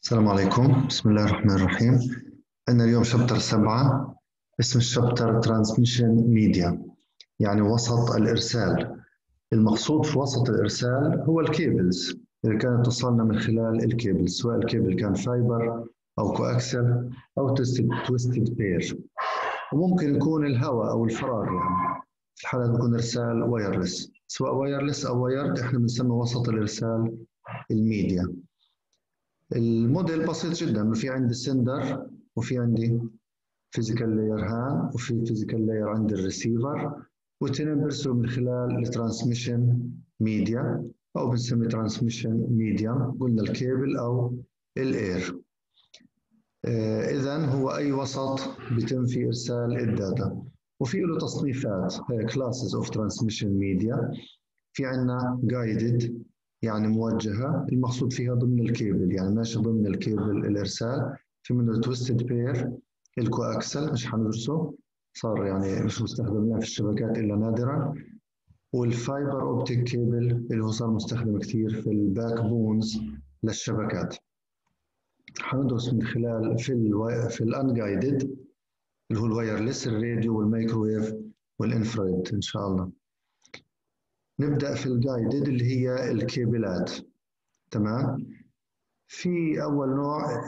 السلام عليكم، بسم الله الرحمن الرحيم. عندنا اليوم شابتر 7. اسم الشابتر ترانسميشن ميديا، يعني وسط الإرسال. المقصود في وسط الإرسال هو الكيبلز، إذا كانت توصلنا من خلال الكيبل، سواء الكيبل كان فايبر أو كواكسل أو تويستد بير، وممكن يكون الهواء أو الفراغ. يعني في الحالة بيكون إرسال وايرلس، سواء وايرلس أو وايرد، إحنا بنسمي وسط الإرسال الميديا. الموديل بسيط جدا، في عندي سندر وفي عندي فيزيكال لاير هان وفي فيزيكال لاير عند الريسيفر، والاثنين بيرسلوا من خلال الترانسميشن ميديا او بنسميه ترانسميشن ميديا، قلنا الكيبل او الاير. اذا هو اي وسط بيتم فيه ارسال الداتا، وفي له تصنيفات، كلاسز اوف ترانسميشن ميديا. في عندنا جايدد، يعني موجهة، المقصود فيها ضمن الكيبل، يعني ماشي ضمن الكيبل الإرسال. في منه التويستد بير، الكواكسل مش حندرسه، صار يعني مش مستخدم في الشبكات إلا نادرا. والفايبر أوبتيك كيبل اللي هو صار مستخدم كثير في الباك بونز للشبكات. حندرس من خلال في الانجايدد اللي هو الوايرلس، الراديو والميكروويف والانفراريد إن شاء الله. نبدأ في الجايدد اللي هي الكيبلات. تمام. في أول نوع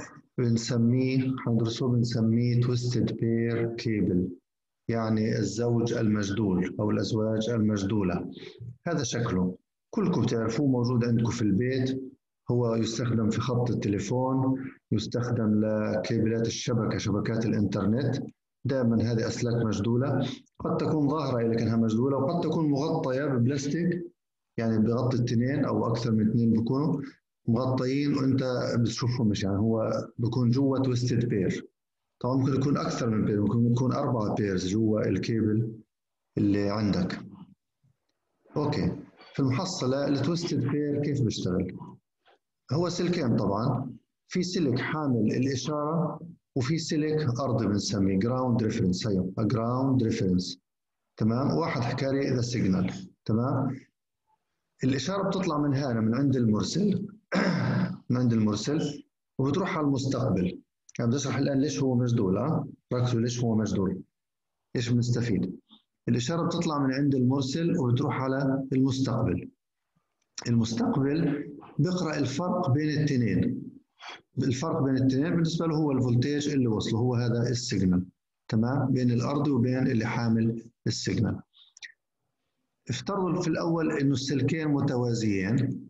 بنسميه تويستد بير كيبل، يعني الزوج المجدول أو الأزواج المجدولة. هذا شكله كلكم بتعرفوه، موجود عندكم في البيت. هو يستخدم في خط التليفون، يستخدم لكيبلات الشبكة، شبكات الإنترنت. دائما هذه أسلاك مجدولة، قد تكون ظاهرة لكنها مجدولة، وقد تكون مغطية ببلاستيك، يعني بغطي الاثنين أو أكثر من اثنين بيكونوا مغطيين وأنت بتشوفهم. مش يعني هو بيكون جوا تويستد بير. طبعا ممكن يكون أكثر من بير، ممكن يكون 4 بيرز جوا الكيبل اللي عندك. أوكي. في المحصلة التويستد بير كيف بيشتغل؟ هو سلكين طبعا، في سلك حامل الإشارة وفي سلك أرضي بنسميه جراوند ريفرنس. هي جراوند ريفرنس. تمام. واحد حكى لي ذا سيجنال. تمام. الإشارة بتطلع من هنا، من عند المرسل من عند المرسل، وبتروح على المستقبل. يعني بدي أشرح الآن ليش هو مجدول. ركزوا ليش هو مجدول، ليش بنستفيد. الإشارة بتطلع من عند المرسل وبتروح على المستقبل. المستقبل بيقرأ الفرق بين الاثنين. الفرق بين الاثنين بالنسبة له هو الفولتيج اللي وصله، هو هذا السيجنال. تمام. بين الأرض وبين اللي حامل السيجنال. افترضوا في الأول إنه السلكين متوازيين.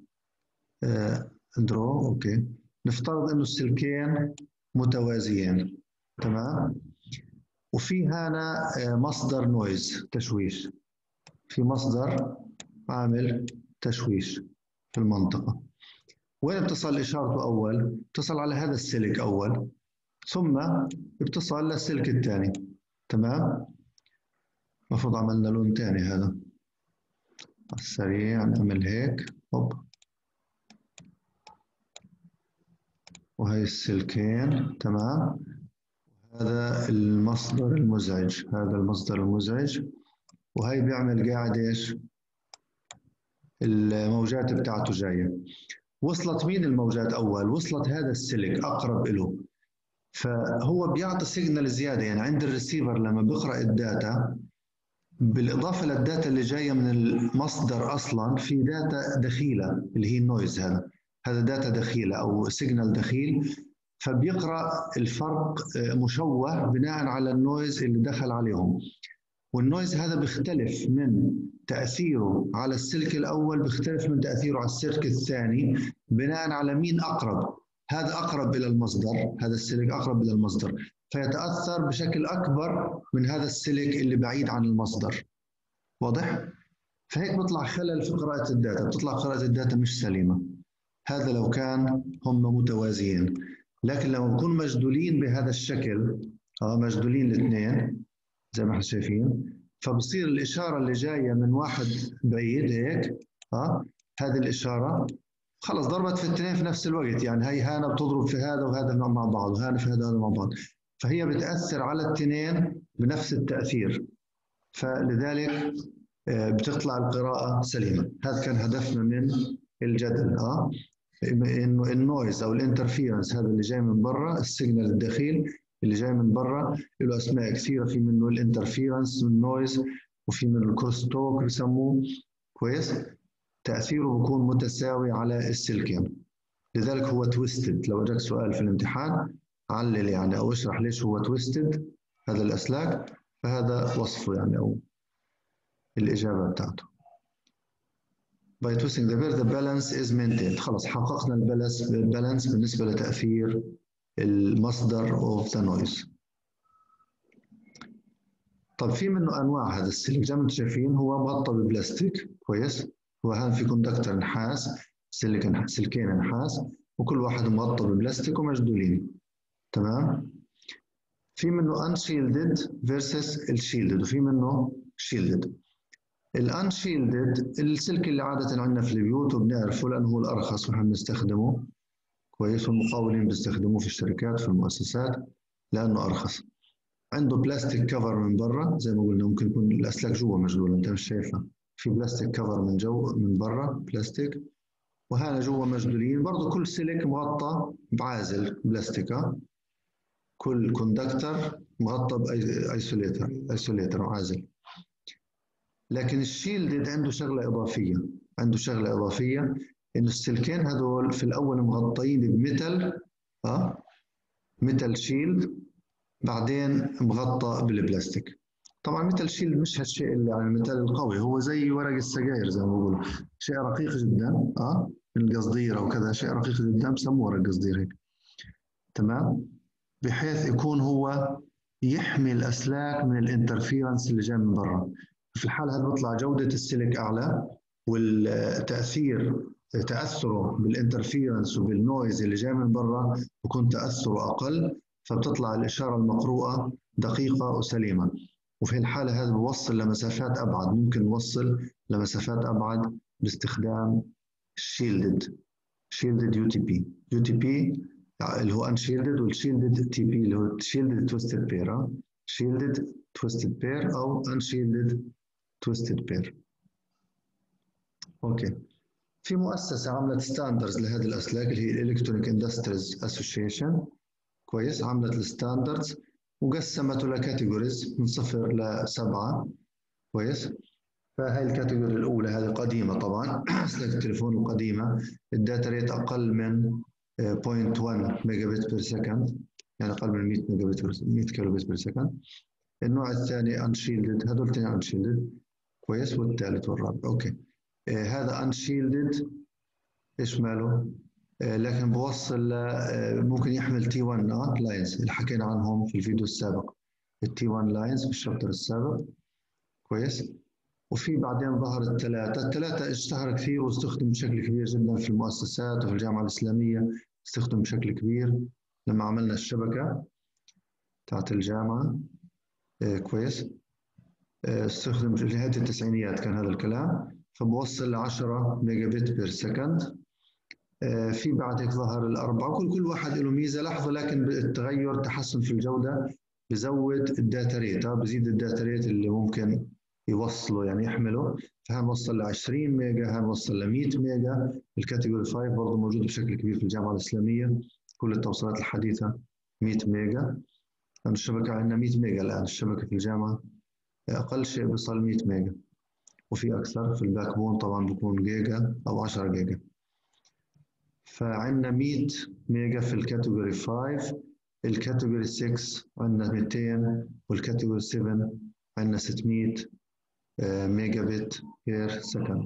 درو. اوكي. نفترض انه السلكين متوازيين. تمام. وفي هنا مصدر نويز، تشويش. في مصدر عامل تشويش في المنطقة. وين بتصل إشارته أول؟ بتصل على هذا السلك أول، ثم بتصل للسلك الثاني. تمام. المفروض عملنا لون ثاني هذا على السريع، نعمل هيك. هوب. وهي السلكين. تمام. هذا المصدر المزعج، هذا المصدر المزعج. وهي بيعمل قاعد ايش؟ الموجات بتاعته جايه. وصلت مين الموجات اول؟ وصلت هذا السلك اقرب له، فهو بيعطي سيجنال زياده. يعني عند الريسيفر لما بيقرا الداتا، بالاضافه للداتا اللي جايه من المصدر، اصلا في داتا دخيله اللي هي النويز. هذا داتا دخيله او سيجنال دخيل، فبيقرأ الفرق مشوه بناء على النويز اللي دخل عليهم. والنويز هذا بيختلف من تأثيره على السلك الأول، بيختلف من تأثيره على السلك الثاني بناء على مين أقرب. هذا أقرب إلى المصدر، هذا السلك أقرب إلى المصدر، فيتأثر بشكل أكبر من هذا السلك اللي بعيد عن المصدر. واضح؟ فهيك بيطلع خلل في قراءة الداتا، بتطلع قراءة الداتا مش سليمة. هذا لو كان هم متوازيين. لكن لما نكون مجدولين بهذا الشكل، مجدولين الاثنين زي ما احنا شايفين، فبصير الإشارة اللي جاية من واحد بعيد هيك، هذه الإشارة خلص ضربت في الاثنين في نفس الوقت. يعني هي هنا بتضرب في هذا وهذا مع بعض، وهنا في هذا وهذا مع بعض، فهي بتأثر على الاثنين بنفس التأثير. فلذلك بتطلع القراءة سليمة. هذا كان هدفنا من الجدل. انه النويز او الانترفيرنس هذا اللي جاي من برا، السيجنال الدخيل اللي جاي من برا له اسماء كثيره، في منه الانترفيرنس والنويز، وفي منه الكروستوك بسموه. كويس. تاثيره بيكون متساوي على السلكين، لذلك هو تويستد. لو جاك سؤال في الامتحان علل يعني او اشرح ليش هو تويستد هذا الاسلاك، فهذا وصفه يعني او الاجابه بتاعته. By twisting the pair the balance is maintained. خلاص حققنا البالانس بالنسبة لتأثير المصدر of the noise. طب في منه أنواع هذا السلك، زي ما انتم شايفين هو مغطى ببلاستيك. كويس. هو هان في كوندكتر نحاس، سلكين نحاس، وكل واحد مغطى ببلاستيك ومشدولين. تمام. في منه unshielded versus الشيلدد، وفي منه shielded. الانشيلدد السلك اللي عادة عندنا في البيوت وبنعرفه لأنه هو الأرخص ونحن بنستخدمه. كويس. والمقاولين بيستخدموه في الشركات في المؤسسات لأنه أرخص. عنده بلاستيك كفر من برا، زي ما قلنا ممكن يكون الأسلاك جوا مشغولة أنت مش شايفها، في بلاستيك كفر من برا بلاستيك، وهذا جوا مشغولين. برضه كل سلك مغطى بعازل بلاستيكا، كل كوندكتر مغطى بايسوليتر عازل. لكن الشيلدد عنده شغله اضافيه انه السلكين هذول في الاول مغطيين بميتال، ميتال شيلد، بعدين مغطى بالبلاستيك. طبعا ميتال شيلد مش هالشيء اللي يعني الميتال القوي، هو زي ورق السجاير زي ما بقولوا، شيء رقيق جدا القصدير او كذا، شيء رقيق جدا بسموه ورق قصدير هيك. تمام. بحيث يكون هو يحمي الاسلاك من الانترفيرنس اللي جاي من برا. في الحالة هذه بيطلع جودة السلك أعلى، تأثره بالانترفيرنس وبالنويز اللي جاي من برا بكون تأثره أقل، فبتطلع الإشارة المقروءة دقيقة وسليمة. وفي الحالة هذه بوصل لمسافات أبعد، ممكن نوصل لمسافات أبعد باستخدام شيلدد يو تي بي اللي هو انشيلدد، والشيلدد تي بي اللي هو شيلدد تويستد بير. شيلدد تويستد بير او انشيلدد تويستد بير. اوكي. في مؤسسه عملت ستاندرز لهذه الاسلاك اللي هي الالكترونيك اندستريز اسوشيشن. كويس. عملت الستاندردز وقسمته لكاتيجوريز من 0 ل 7. كويس. فهي الكاتيجوري الاولى هذه قديمه طبعا اسلاك التليفون القديمه، الداتا ريت اقل من 0.1 ميجا بت بير سكند، يعني اقل من 100 ميجا بت 100 كيلو بت بير سكند. النوع الثاني انشيلدد، هذول الاثنين انشيلدد. كويس. والثالث والرابع. اوكي. هذا انشيلدد ايش ماله؟ لكن بوصل ممكن يحمل تي 1 لاينز اللي حكينا عنهم في الفيديو السابق، التي 1 لاينز في الشابتر السابق. كويس. وفي بعدين ظهر الثلاثة اشتهر كثير واستخدم بشكل كبير جدا في المؤسسات وفي الجامعة الإسلامية، استخدم بشكل كبير لما عملنا الشبكة بتاعت الجامعة. كويس. استخدم في نهاية التسعينيات كان هذا الكلام، فبوصل ل 10 ميجا بت بير سكند. في بعد هيك ظهر الأربعة، كل واحد له ميزة. لاحظوا لكن التغير تحسن في الجودة بزود الداتا ريت، بزيد الداتا ريت اللي ممكن يوصله يعني يحمله. فهنوصل ل 20 ميجا، هنوصل ل 100 ميجا. الكاتيجوري 5 برضه موجود بشكل كبير في الجامعة الإسلامية، كل التوصيلات الحديثة 100 ميجا. الشبكة عندنا 100 ميجا الآن، الشبكة في الجامعة أقل شيء بيصل 100 ميجا، وفي أكثر في الباك بون طبعا بيكون جيجا أو 10 جيجا. فعندنا 100 ميجا في الكاتيجوري 5. الكاتيجوري 6 عندنا 200، والكاتيجوري 7 عندنا 600 ميجا بت بير سكند.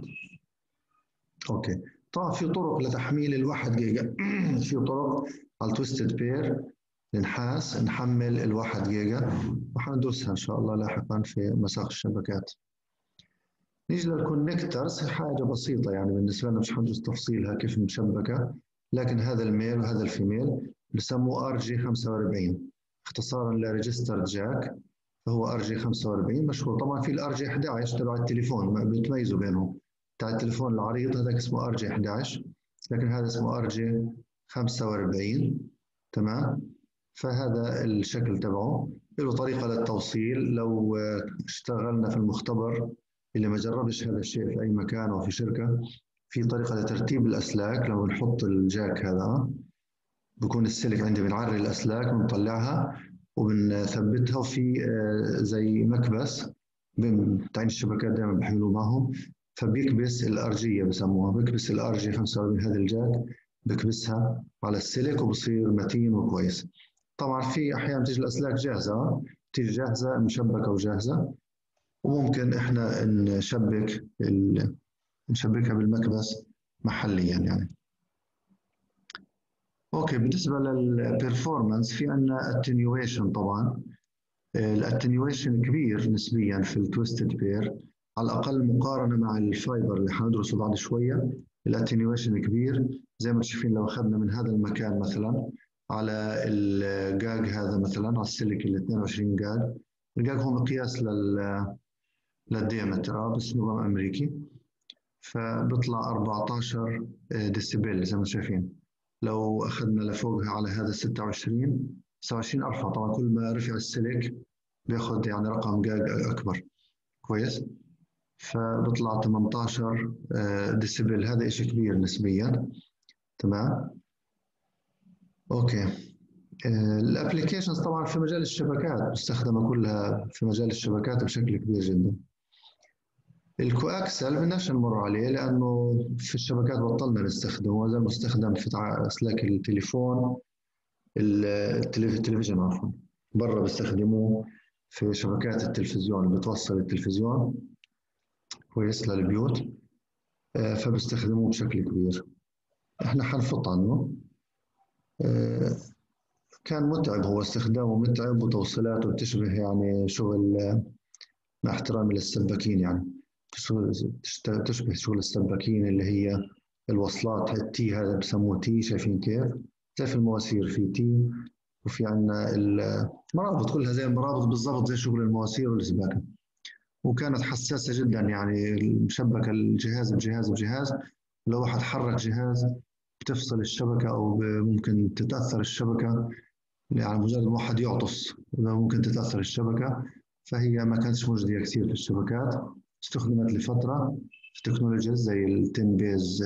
اوكي. طبعا في طرق لتحميل الواحد جيجا في طرق على التويستد بير النحاس نحمل الواحد جيجا، وحندرسها ان شاء الله لاحقا في مساق الشبكات. نيجي للكونكترز، حاجه بسيطه يعني بالنسبه لنا، مش حندرس تفصيلها كيف مشبكه، لكن هذا الميل وهذا الفيميل بسموه ار جي 45 اختصارا لريجستر جاك، فهو ار جي 45 مشهور. طبعا في الار جي 11 تبع التليفون بتميزوا بينهم، بتاع التليفون العريض هذاك اسمه ار جي 11، لكن هذا اسمه ار جي 45. تمام. فهذا الشكل تبعه له طريقة للتوصيل. لو اشتغلنا في المختبر اللي ما جربش هذا الشيء في أي مكان أو في شركة، في طريقة لترتيب الأسلاك. لما بنحط الجاك هذا بكون السلك عندي، بنعري الأسلاك بنطلعها وبنثبتها، وفي زي مكبس بتاعين الشبكات دائما بحملوا معهم، فبيكبس الأرجية بسموها، بيكبس الأرجية 45 هذا الجاك، بكبسها على السلك وبصير متين وكويس. طبعا في أحيانا تيجي الأسلاك جاهزة، تيجي جاهزة مشبكة وجاهزة، وممكن إحنا نشبكها بالمكبس محليا يعني. اوكي، بالنسبه للبرفورمانس في عندنا اتنيويشن. طبعا الاتنيويشن كبير نسبيا في التويستد بير، على الاقل مقارنه مع الفايبر اللي حندرسه بعد شويه. الاتنيويشن كبير، زي ما شايفين لو اخذنا من هذا المكان مثلا على الجاج هذا مثلا، على السلك ال 22 جاج. الجاج هو مقياس للديامتر بس نظام امريكي، فبيطلع 14 ديسيبل زي ما شايفين. لو أخذنا لفوقها على هذا 26 أرفع. طبعا كل ما رفع السلك بياخذ يعني رقم جاج أكبر. كويس، فبطلع 18 ديسيبل، هذا إشي كبير نسبيا. تمام. أوكي. الابلكيشنز طبعا في مجال الشبكات مستخدمة كلها في مجال الشبكات بشكل كبير جدا. الكواكسل بدناش نمر عليه لأنه في الشبكات بطلنا نستخدمه، هذا المستخدم في أسلاك التليفون، التلفزيون عفوا. برا بيستخدموه في شبكات التلفزيون اللي بتوصل التلفزيون كويس للبيوت، فبيستخدموه بشكل كبير. احنا حنفط عنه. آه، كان متعب، هو استخدامه متعب وتوصيلاته بتشبه يعني شغل، مع احترامي للسباكين يعني، تشبه شغل السباكين اللي هي الوصلات. هاي التي هذا بسموه تي، شايفين كيف؟ زي في المواسير في تي، وفي عندنا المرابط كلها زي المرابط بالضبط، زي شغل المواسير والسباكة. وكانت حساسة جدا يعني، مشبكة الجهاز بجهاز. لو واحد حرك جهاز بتفصل الشبكة، أو ممكن تتأثر الشبكة. يعني مجرد واحد يعطس ممكن تتأثر الشبكة. فهي ما كانتش مجدية كثير في الشبكات، استخدمت لفترة في تكنولوجيز زي التين بيز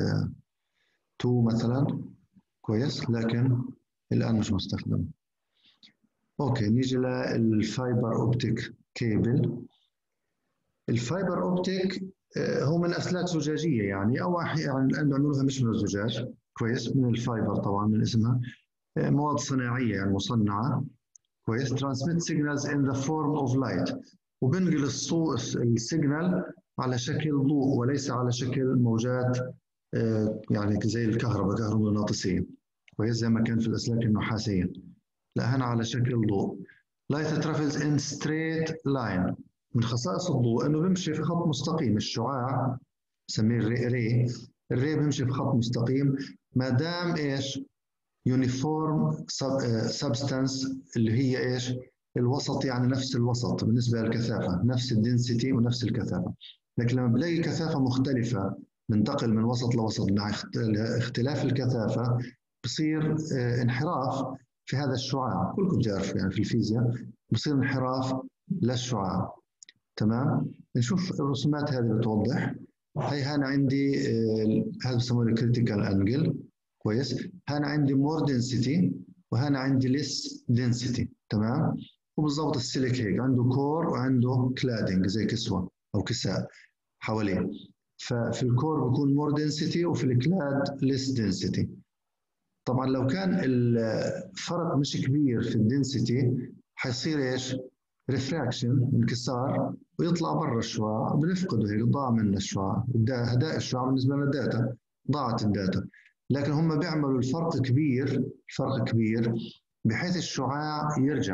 2 مثلا. كويس، لكن الآن مش مستخدم. اوكي، نيجي للفايبر اوبتيك كيبل. الفايبر اوبتيك هو من اسلاك زجاجيه يعني، او يعني الان بيعملوها مش من الزجاج. كويس، من الفايبر طبعا من اسمها. مواد صناعيه يعني مصنعه. كويس. transmit signals in the form of light، وبنقل السيجنال على شكل ضوء وليس على شكل موجات يعني زي الكهرباء كهرومغناطيسيه. كويس، زي ما كان في الاسلاك النحاسيه. لا، هنا على شكل ضوء. light travels in straight line. من خصائص الضوء انه بيمشي في خط مستقيم. الشعاع بسميه الري، الري بيمشي في خط مستقيم ما دام ايش؟ يونيفورم سبستانس، اللي هي ايش؟ الوسط، يعني نفس الوسط بالنسبه للكثافه، نفس الدنسيتي ونفس الكثافه. لكن لما بلاقي كثافه مختلفه، ننتقل من وسط لوسط مع اختلاف الكثافه، بصير انحراف في هذا الشعاع. كلكم بتعرفوا يعني في الفيزياء بصير انحراف للشعاع. تمام. نشوف الرسومات هذه بتوضح. هي هنا عندي هذا بسموه الكريتيكال انجل. كويس، هنا عندي مور دنسيتي وهنا عندي ليس دنسيتي. تمام. وبالضبط السيليك هيك عنده كور وعنده كلادنج زي كسوه او كساء حواليه. ففي الكور بيكون مور دنسيتي وفي الكلاد ليس دنسيتي. طبعا لو كان الفرق مش كبير في الدنسيتي حيصير ايش؟ ريفراكشن، انكسار، ويطلع برا الشعاع، بنفقده هيك، ضاع منا الشعاع. هداء الشعاع بالنسبه لنا داتا، ضاعت الداتا. لكن هم بيعملوا الفرق كبير، الفرق كبير، بحيث الشعاع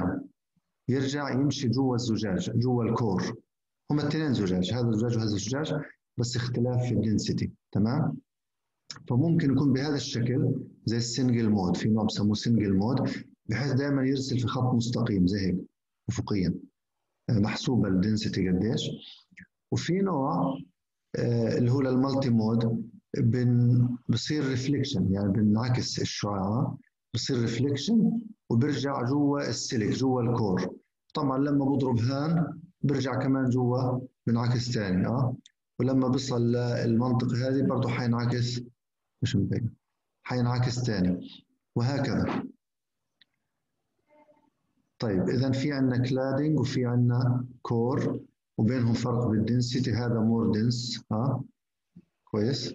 يرجع يمشي جوا الزجاج، جوا الكور. هم الاثنين زجاج، هذا الزجاج وهذا الزجاج، بس اختلاف في الدنسيتي. تمام. فممكن يكون بهذا الشكل زي السنجل مود، في نوع بسموه سنجل مود، بحيث دائما يرسل في خط مستقيم زي هيك افقيا، محسوبه الدنسيتي قديش. وفي نوع اللي هو للمالتي مود، بصير ريفليكشن، يعني بنعكس الشعاع، بصير ريفليكشن وبرجع جوا السلك جوا الكور. طبعا لما بضرب هان برجع كمان جوا، بنعكس ثاني ولما بيصل للمنطقة هذه برضه حينعكس، مش مبين، حينعكس تاني، وهكذا. طيب إذا في عندنا كلادنج وفي عندنا كور، وبينهم فرق بالدنسيتي، هذا مور دنس كويس.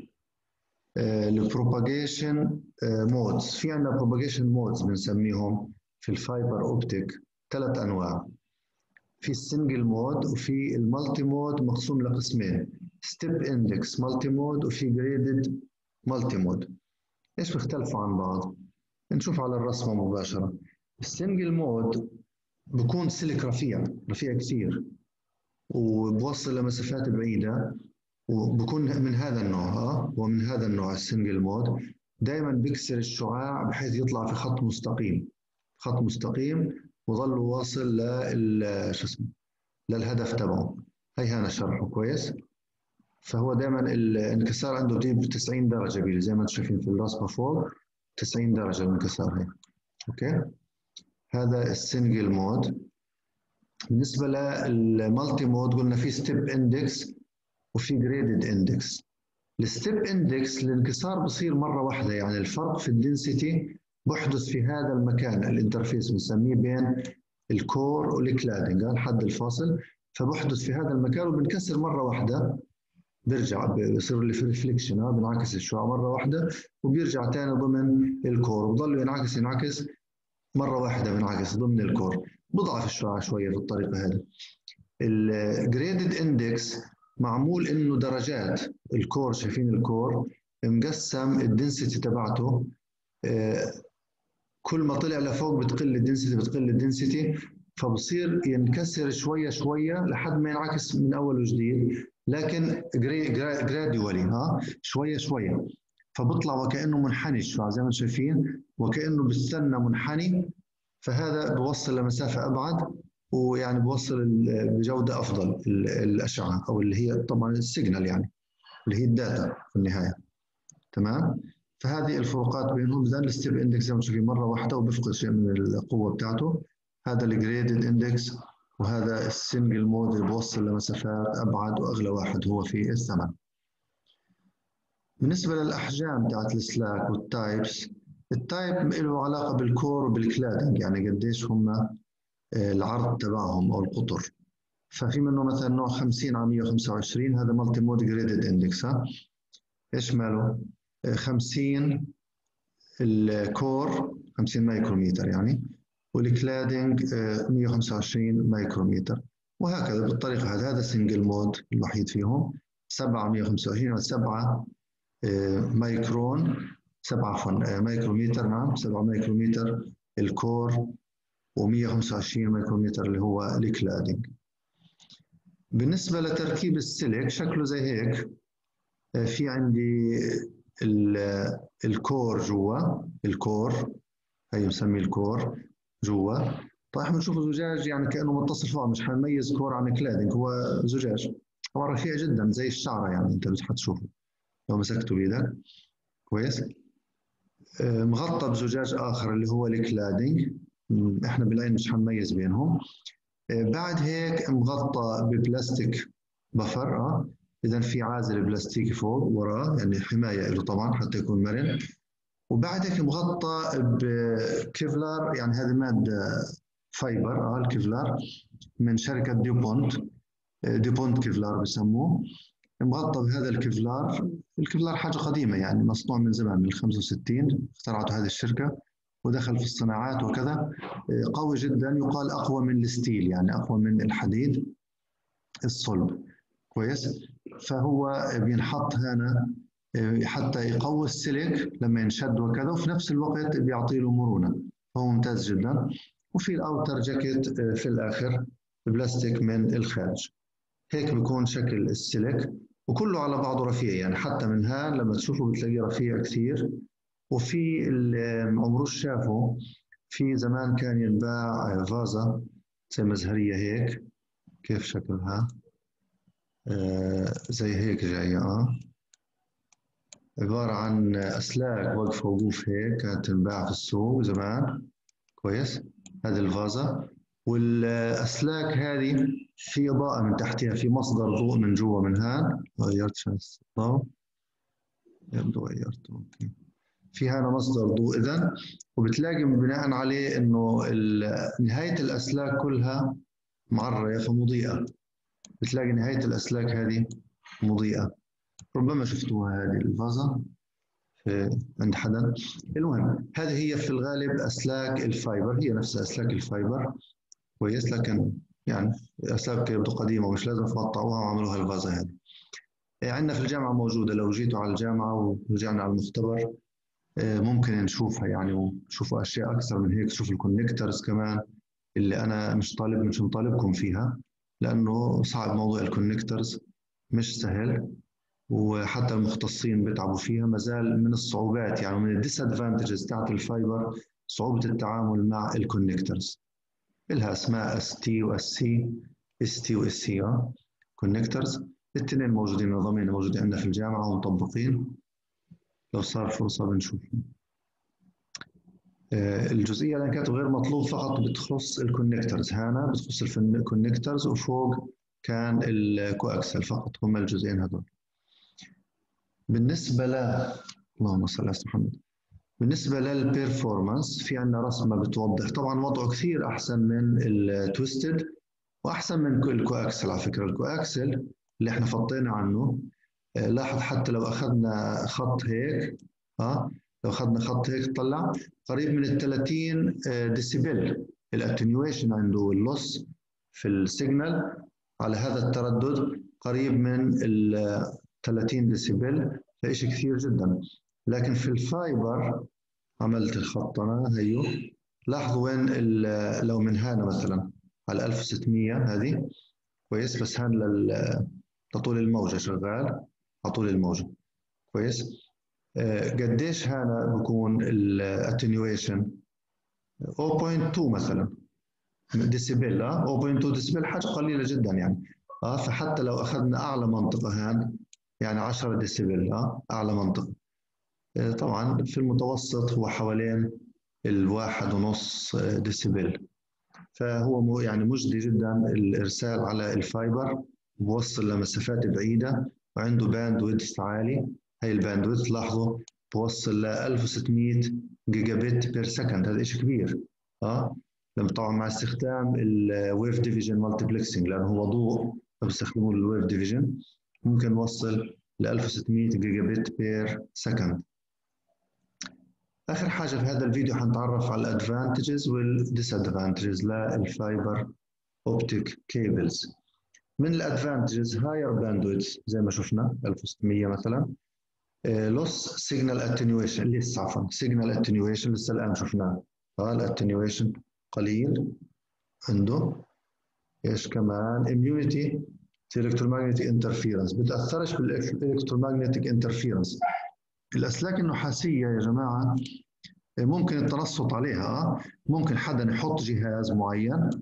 البروباجيشن مودز، في عندنا بروباجيشن مودز بنسميهم في الفايبر اوبتيك، 3 انواع. في السنجل مود وفي المالتي مود، مقسوم لقسمين، ستيب اندكس مالتي مود وفي جريدد مالتي مود. ايش بيختلفوا عن بعض؟ نشوف على الرسمه مباشره. السنجل مود بكون سلك رفيع رفيع كثير، وبوصل لمسافات بعيده، وبكون من هذا النوع ومن هذا النوع السنجل مود. دائما بيكسر الشعاع بحيث يطلع في خط مستقيم، خط مستقيم، وظل واصل شو اسمه للهدف تبعه. هي أنا شرحه كويس. فهو دائما الانكسار عنده بيجي ب 90 درجة، بيجي زي ما انتم شايفين في الرسمة فوق، 90 درجة الانكسار هي. اوكي، هذا السنجل مود. بالنسبة للمالتي مود قلنا في ستيب اندكس وفي جريدد اندكس. الستيب اندكس الانكسار بصير مره واحده، يعني الفرق في الدنسيتي بحدث في هذا المكان، الانترفيس بنسميه بين الكور والكلادنج، الحد الفاصل، فبحدث في هذا المكان وبنكسر مره واحده، بيرجع بيصير اللي في ريفليكشن، بنعكس الشعاع مره واحده وبيرجع ثاني ضمن الكور، وبضل ينعكس مره واحده، بنعكس ضمن الكور، بضعف الشعاع شويه بالطريقه هذه. الجريدد اندكس معمول انه درجات، الكور شايفين الكور مقسم الدنسيتي تبعته، كل ما طلع لفوق بتقل الدنسيتي بتقل الدنسيتي، فبصير ينكسر شويه شويه لحد ما ينعكس من اول وجديد، لكن جراديولي شويه شويه، فبطلع وكانه منحني الشعاع زي ما انتم شايفين، وكانه بيستنى منحني، فهذا بوصل لمسافه ابعد، ويعني بوصل بجوده افضل الاشعه، او اللي هي طبعا السيجنال، يعني اللي هي الداتا في النهايه. تمام. فهذه الفروقات بينهم. اذا الستيب اندكس زي ما تشوفين مره واحده وبيفقد شيء من القوه بتاعته، هذا الجريدد اندكس، وهذا السنجل مود اللي بوصل لمسافات ابعد، واغلى واحد هو في الثمن. بالنسبه للاحجام بتاعت السلاك والتايبس، التايب له علاقه بالكور وبالكلادنج، يعني قديش هم العرض تبعهم او القطر. ففي منه مثلا نوع 50 على 125، هذا مالتي مود جريدد اندكس. ايش ماله؟ 50 الكور 50 مايكروميتر يعني، والكلادنج 125 مايكروميتر، وهكذا بالطريقة هذا سنجل مود الوحيد فيهم. 7 125 و7 مايكرون، 7 عفوا مايكروميتر، نعم 7 مايكروميتر الكور، و125 مايكروميتر اللي هو الكلادنج. بالنسبة لتركيب السلك شكله زي هيك. في عندي الكور جوا، الكور هي مسميه الكور جوا. طيب احنا بنشوف الزجاج يعني كانه متصل فوق، مش حنميز كور عن كلادنج، هو زجاج، هو رفيع جدا زي الشعره، يعني انت مش حتشوفه لو مسكته بايدك كويس. مغطى بزجاج اخر اللي هو الكلادنج، احنا بالعين مش حنميز بينهم. بعد هيك مغطى ببلاستيك بفر، اذا في عازل بلاستيكي فوق وراه، يعني حمايه له طبعا حتى يكون مرن. وبعد هيك مغطى بكيفلار، يعني هذه ماده فايبر، الكيفلار من شركه ديوبونت، ديوبونت كيفلار بسموه، مغطى بهذا الكيفلار. الكيفلار حاجه قديمه، يعني مصنوع من زمان، من ال 65 اخترعته هذه الشركه، ودخل في الصناعات وكذا. قوي جدا، يقال اقوى من الستيل، يعني اقوى من الحديد الصلب كويس. فهو بينحط هنا حتى يقوي السلك لما ينشد وكذا، وفي نفس الوقت بيعطي له مرونة، فهو ممتاز جدا. وفي الاوتر جاكيت في الاخر بلاستيك من الخارج. هيك بيكون شكل السلك، وكله على بعضه رفيع، يعني حتى من هان لما تشوفه بتلاقيه رفيع كثير. وفي اللي عمروش شافه، في زمان كان ينباع فازة زي مزهرية هيك، كيف شكلها؟ زي هيك جاية، عبارة عن أسلاك واقفة وقوف هيك، كانت تنباع في السوق زمان كويس. هذه الفازة والاسلاك هذه في اضاءه من تحتها، في مصدر ضوء من جوا من هان. غيرت شمس الضوء، يبدو غيرته. اوكي، في هنا مصدر ضوء اذا، وبتلاقي بناء عليه انه نهايه الاسلاك كلها معريه فمضيئه. بتلاقي نهايه الاسلاك هذه مضيئه. ربما شفتوها هذه الفازه عند حدا. المهم هذه هي في الغالب اسلاك الفايبر، هي نفسها اسلاك الفايبر. كويس، لكن يعني اسلاك يبدو قديمه ومش لازم تقطعوها وعملوها الفازه هذه. عندنا في الجامعه موجوده، لو جيتوا على الجامعه ورجعنا على المختبر ممكن نشوفها يعني، ونشوفوا اشياء اكثر من هيك. تشوف الكونكترز كمان اللي انا مش مطالبكم فيها، لانه صعب موضوع الكونكترز، مش سهل، وحتى المختصين بيتعبوا فيها. ما زال من الصعوبات يعني من الديسادفانتجز تاعت الفايبر صعوبة التعامل مع الكونكترز. لها اسماء اس تي واس سي، اس تي واس سي كونكترز. الاثنين موجودين، نظامين موجودين عندنا في الجامعة ومطبقين، لو صار فرصة بنشوفهم. الجزئية اللي كانت غير مطلوب فقط بتخص الكونكترز، هنا بتخص الكونكترز، وفوق كان الكواكسل فقط، هم الجزئين هذول. بالنسبة اللهم صل على محمد. بالنسبة للبيرفورمانس في عندنا رسمة بتوضح، طبعا وضعه كثير أحسن من التويستد وأحسن من الكواكسل. على فكرة الكواكسل اللي احنا فطينا عنه، لاحظ حتى لو أخذنا خط هيك، لو أخذنا خط هيك طلع قريب من ال 30 ديسيبل. الاتنيويشن عنده اللص في السيجنال على هذا التردد قريب من ال 30 ديسيبل، فإشي كثير جدا. لكن في الفايبر عملت الخط أنا هيو، لاحظوا وين لو من هنا مثلا على 1600 هذه كويس، بس هان لطول الموجة شغال على طول الموجة كويس. قديش هنا بكون الاتنيويشن 0.2 مثلا ديسيبل، 0.2 ديسيبل، حاجة قليلة جدا يعني. فحتى لو أخذنا أعلى منطقة هان يعني 10 ديسيبل، أعلى منطقة. طبعا في المتوسط هو حوالين 1.5 ديسيبل. فهو يعني مجدي جدا الإرسال على الفايبر، بوصل لمسافات بعيدة، وعنده باند ويدث عالي. هي الباند ويدث لاحظوا بوصل ل 1600 جيجا بت بير سكند، هذا شيء كبير. لما طبعا مع استخدام الويف ديفيجن مالتيبلكسنج، لأنه هو ضوء فبيستخدموا الويف ديفيجن، ممكن نوصل ل 1600 جيجا بت بير سكند. آخر حاجة في هذا الفيديو حنتعرف على الادفانتجز والديسادفانتجز للفايبر اوبتيك كيبلز. من الادفانتجز هاير باندويث زي ما شفنا 1600 مثلا، لوس سيجنال اتنيويشن، لسه عفوا سيجنال اتنيويشن لسه الان شفناه، الاتنيويشن قليل عنده. ايش كمان؟ اميونيتي الكترومagnetic انترفيرنس، بتاثرش بالالكترومagnetic انترفيرنس. الاسلاك النحاسيه يا جماعه ممكن التنصت عليها، ممكن حدا يحط جهاز معين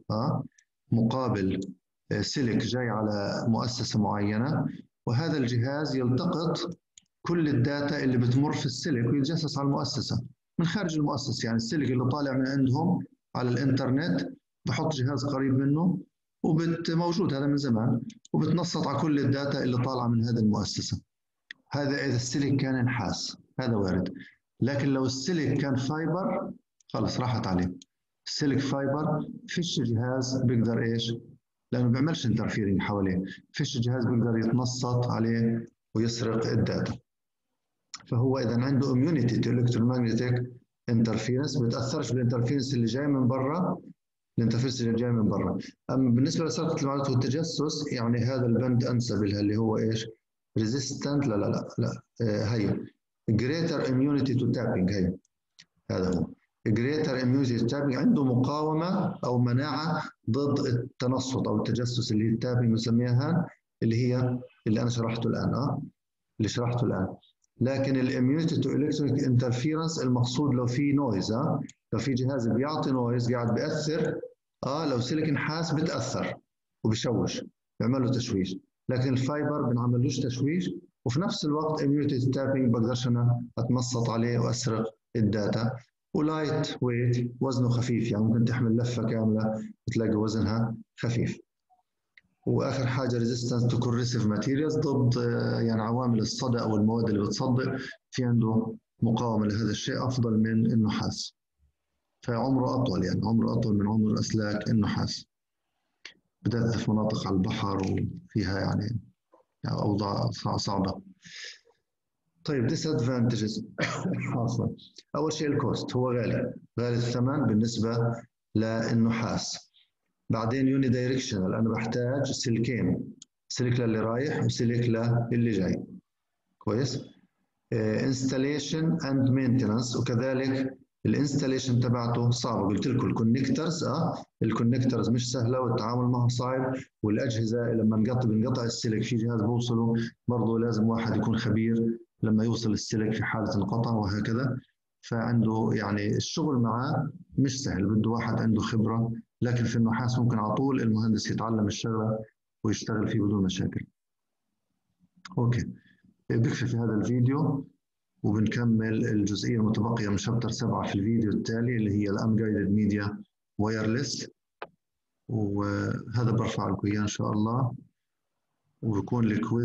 مقابل سلك جاي على مؤسسة معينة، وهذا الجهاز يلتقط كل الداتا اللي بتمر في السلك ويتجسس على المؤسسة من خارج المؤسسة. يعني السلك اللي طالع من عندهم على الإنترنت بحط جهاز قريب منه وموجود هذا من زمان، وبتنصت على كل الداتا اللي طالعة من هذه المؤسسة. هذا إذا السلك كان نحاس، هذا وارد. لكن لو السلك كان فايبر خلص راحت عليه. السلك فايبر فيش جهاز بيقدر ايش، لانه ما بيعملش انترفيرنج حواليه، فيش جهاز بيقدر يتنصت عليه ويسرق الداتا. فهو اذا عنده اميونيتي تو الكترومagnetic انترفيرنس، ما بيتاثرش بالانترفيرنس اللي جاي من برا، الانترفيرنس اللي جاي من برا. اما بالنسبه لسرقه المعلومات والتجسس، يعني هذا البند انسب لها اللي هو ايش؟ ريزيستنت، لا هي greater immunity to tapping، هذا هو greater immunity to tapping، عنده مقاومة أو مناعة ضد التنصت أو التجسس اللي هي التابنج بنسميها، اللي هي اللي أنا شرحته الآن، اللي شرحته الآن. لكن الاميونيتي تو الكترونيك انترفيرنس المقصود لو في نويز، لو في جهاز بيعطي نويز قاعد بيأثر، لو سلك نحاس بتأثر وبشوش، بيعمل له تشويش. لكن الفايبر بنعملوش تشويش، وفي نفس الوقت اميونيتي تابينج بقدرش انا اتنصت عليه واسرق الداتا. ولايت ويت وزنه خفيف، يعني ممكن تحمل لفة كاملة تلاقي وزنها خفيف. واخر حاجه ريزيستنس تو كوريسيف ماتيريالز، ضد يعني عوامل الصدأ او المواد اللي بتصدئ، في عنده مقاومه لهذا الشيء افضل من النحاس، فعمره اطول، يعني عمره اطول من عمر اسلاك النحاس، بالذات في مناطق على البحر وفيها يعني اوضاع صعبه. طيب disadvantages عفوا. اول شيء الكوست، هو غالي، غالي الثمن بالنسبه للنحاس. بعدين يوني دايركشنال، انا بحتاج سلكين، سلك للي رايح وسلك للي جاي. كويس. انستليشن اند مينتنس، وكذلك الانستليشن تبعته صعبه، قلت لكم الكونكترز الكونكترز مش سهله والتعامل معها صعب، والاجهزه لما بنقطع السلك في جهاز بوصله برضه لازم واحد يكون خبير لما يوصل السلك في حاله انقطع وهكذا، فعنده يعني الشغل معاه مش سهل، بده واحد عنده خبره، لكن في النحاس ممكن على طول المهندس يتعلم الشغله ويشتغل فيه بدون مشاكل. اوكي، بكفي في هذا الفيديو، وبنكمل الجزئية المتبقية من شابتر 7 في الفيديو التالي اللي هي الأنجايدد ميديا وايرلس، وهذا برفع لكم إياه إن شاء الله. وبكون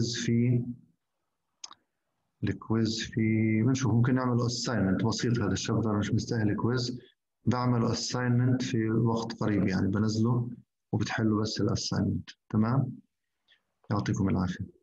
الكويز في بنشوف ممكن نعمله أساينمنت بسيط، هذا الشابتر مش مستاهل كويز، بعمله أساينمنت في وقت قريب، يعني بنزله وبتحلوا بس الأساينمنت. تمام، يعطيكم العافية.